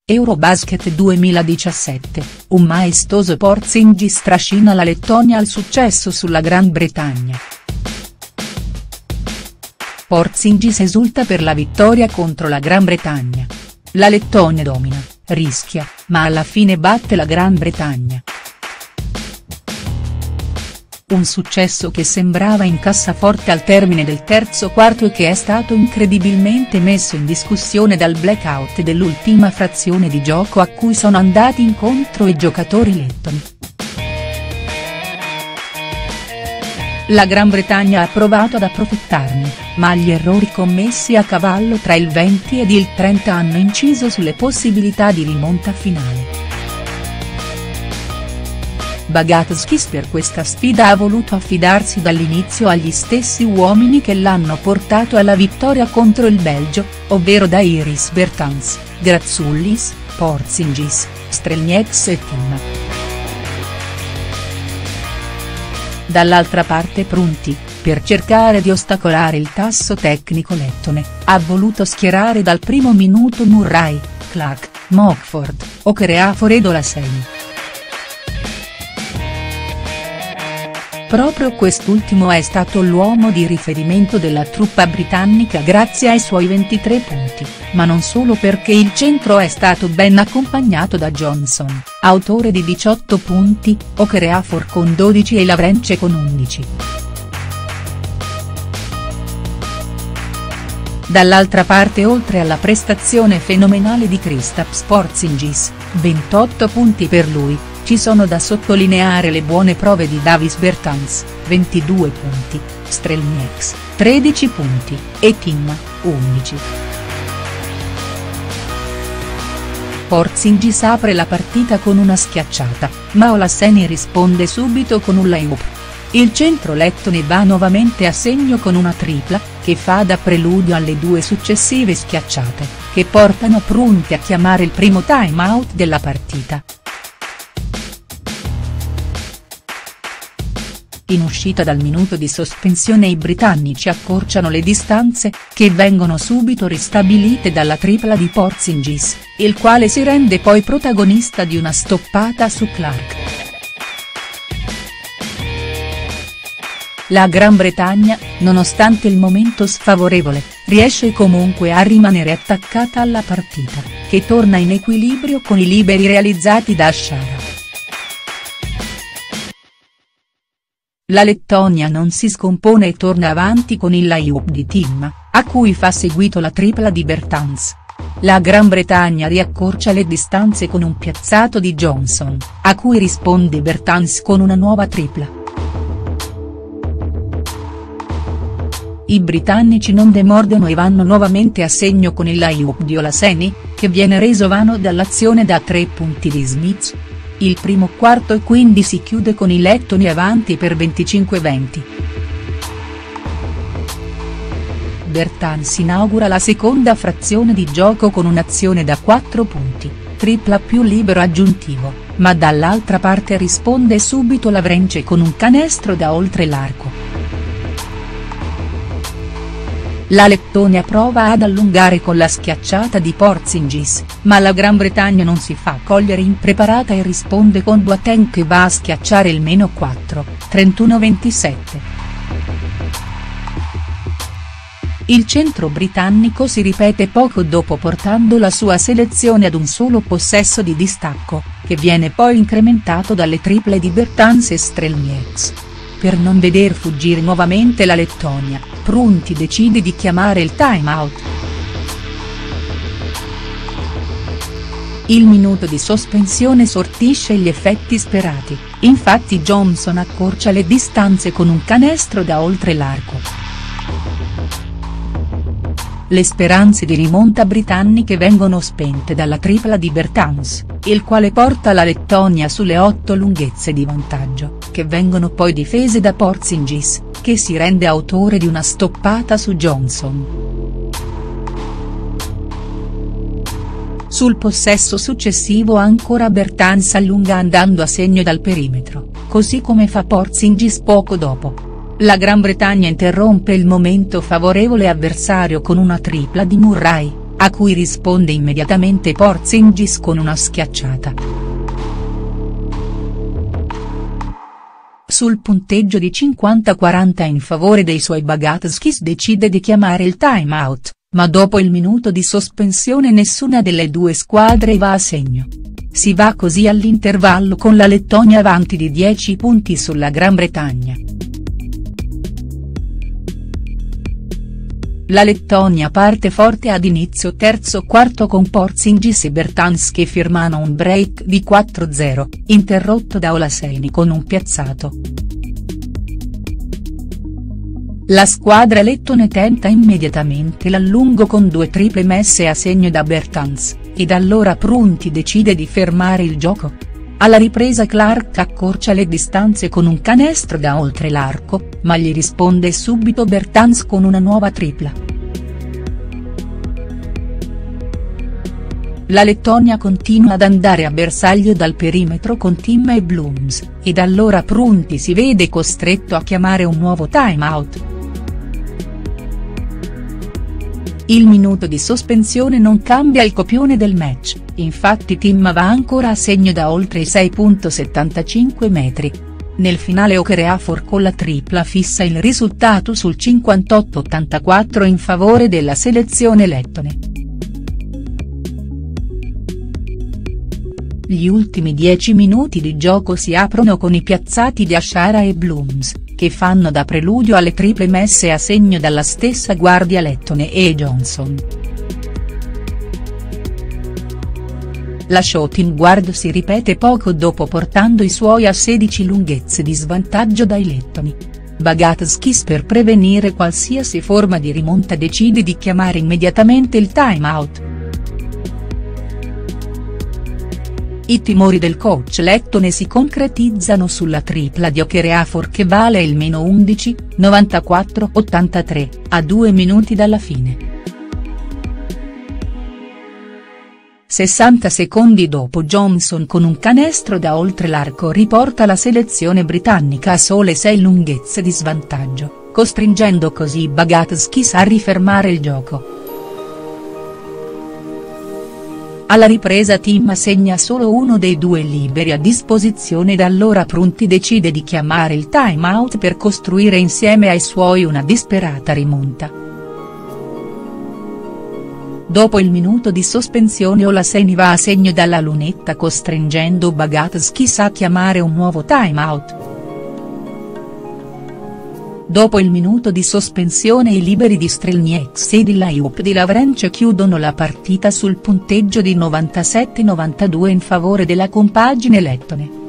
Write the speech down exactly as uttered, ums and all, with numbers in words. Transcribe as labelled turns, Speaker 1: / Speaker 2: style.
Speaker 1: Eurobasket duemiladiciassette, un maestoso Porzingis trascina la Lettonia al successo sulla Gran Bretagna. Porzingis esulta per la vittoria contro la Gran Bretagna. La Lettonia domina, rischia, ma alla fine batte la Gran Bretagna. Un successo che sembrava in cassaforte al termine del terzo quarto e che è stato incredibilmente messo in discussione dal blackout dell'ultima frazione di gioco a cui sono andati incontro i giocatori lettoni. La Gran Bretagna ha provato ad approfittarne, ma gli errori commessi a cavallo tra il venti ed il trenta hanno inciso sulle possibilità di rimonta finale. Bagatskis per questa sfida ha voluto affidarsi dall'inizio agli stessi uomini che l'hanno portato alla vittoria contro il Belgio, ovvero Dairis Bertans, Gratzulis, Porzingis, Strelnieks e Timma. Dall'altra parte Prunti, per cercare di ostacolare il tasso tecnico lettone, ha voluto schierare dal primo minuto Murray, Clark, Mockford, Okereafor ed Olaseni. Proprio quest'ultimo è stato l'uomo di riferimento della truppa britannica grazie ai suoi ventitré punti, ma non solo perché il centro è stato ben accompagnato da Johnson, autore di diciotto punti, Okereafor con dodici e Lavrence con undici. Dall'altra parte, oltre alla prestazione fenomenale di Kristaps Porzingis, ventotto punti per lui, ci sono da sottolineare le buone prove di Davis Bertans, ventidue punti, Strelnieks, tredici punti, e Timma, undici. Porzingis apre la partita con una schiacciata, ma Olaseni risponde subito con un layup. Il centro lettone va nuovamente a segno con una tripla, che fa da preludio alle due successive schiacciate, che portano Prunti a chiamare il primo time-out della partita. In uscita dal minuto di sospensione i britannici accorciano le distanze, che vengono subito ristabilite dalla tripla di Porzingis, il quale si rende poi protagonista di una stoppata su Clark. La Gran Bretagna, nonostante il momento sfavorevole, riesce comunque a rimanere attaccata alla partita, che torna in equilibrio con i liberi realizzati da Shara. La Lettonia non si scompone e torna avanti con il layup di Timma, a cui fa seguito la tripla di Bertans. La Gran Bretagna riaccorcia le distanze con un piazzato di Johnson, a cui risponde Bertans con una nuova tripla. I britannici non demordono e vanno nuovamente a segno con il layup di Olaseni, che viene reso vano dall'azione da tre punti di Smith. Il primo quarto e quindi si chiude con i lettoni avanti per venticinque a venti. Bertans inaugura la seconda frazione di gioco con un'azione da quattro punti, tripla più libero aggiuntivo, ma dall'altra parte risponde subito Lavrence con un canestro da oltre l'arco. La Lettonia prova ad allungare con la schiacciata di Porzingis, ma la Gran Bretagna non si fa cogliere impreparata e risponde con Boateng che va a schiacciare il meno quattro, trentuno a ventisette. Il centro britannico si ripete poco dopo portando la sua selezione ad un solo possesso di distacco, che viene poi incrementato dalle triple di Bertans e Strelnieks. Per non veder fuggire nuovamente la Lettonia, Prunti decide di chiamare il time-out. Il minuto di sospensione sortisce gli effetti sperati, infatti Johnson accorcia le distanze con un canestro da oltre l'arco. Le speranze di rimonta britanniche vengono spente dalla tripla di Bertans, il quale porta la Lettonia sulle otto lunghezze di vantaggio, che vengono poi difese da Porzingis, che si rende autore di una stoppata su Johnson. Sul possesso successivo ancora Bertans allunga andando a segno dal perimetro, così come fa Porzingis poco dopo. La Gran Bretagna interrompe il momento favorevole avversario con una tripla di Murray, a cui risponde immediatamente Porzingis con una schiacciata. Sul punteggio di cinquanta a quaranta in favore dei suoi Bagatskis decide di chiamare il time out, ma dopo il minuto di sospensione nessuna delle due squadre va a segno. Si va così all'intervallo con la Lettonia avanti di dieci punti sulla Gran Bretagna. La Lettonia parte forte ad inizio terzo quarto con Porzingis e Bertans che firmano un break di quattro a zero, interrotto da Olaseni con un piazzato. La squadra lettone tenta immediatamente l'allungo con due triple messe a segno da Bertans, ed allora Prunti decide di fermare il gioco. Alla ripresa Clark accorcia le distanze con un canestro da oltre l'arco, ma gli risponde subito Bertans con una nuova tripla. La Lettonia continua ad andare a bersaglio dal perimetro con Tim e Blooms, ed allora Prunti si vede costretto a chiamare un nuovo timeout. Il minuto di sospensione non cambia il copione del match, infatti Tim va ancora a segno da oltre i sei virgola settantacinque metri. Nel finale Okereafor con la tripla fissa il risultato sul cinquantotto a ottantaquattro in favore della selezione lettone. Gli ultimi dieci minuti di gioco si aprono con i piazzati di Ashara e Blooms, che fanno da preludio alle triple messe a segno dalla stessa guardia lettone e Johnson. La shooting guard si ripete poco dopo portando i suoi a sedici lunghezze di svantaggio dai lettoni. Bagatskis per prevenire qualsiasi forma di rimonta decide di chiamare immediatamente il timeout. I timori del coach lettone si concretizzano sulla tripla di Okereafor che vale il meno undici, novantaquattro a ottantatré, a due minuti dalla fine. sessanta secondi dopo Johnson con un canestro da oltre l'arco riporta la selezione britannica a sole sei lunghezze di svantaggio, costringendo così Bagatskis a rifermare il gioco. Alla ripresa Tim segna solo uno dei due liberi a disposizione ed allora Prunti decide di chiamare il timeout per costruire insieme ai suoi una disperata rimonta. Dopo il minuto di sospensione Olaseni va a segno dalla lunetta costringendo Bagatskis a chiamare un nuovo timeout. Dopo il minuto di sospensione i liberi di Strelnieks ed il layup di Lavrench chiudono la partita sul punteggio di novantasette a novantadue in favore della compagine lettone.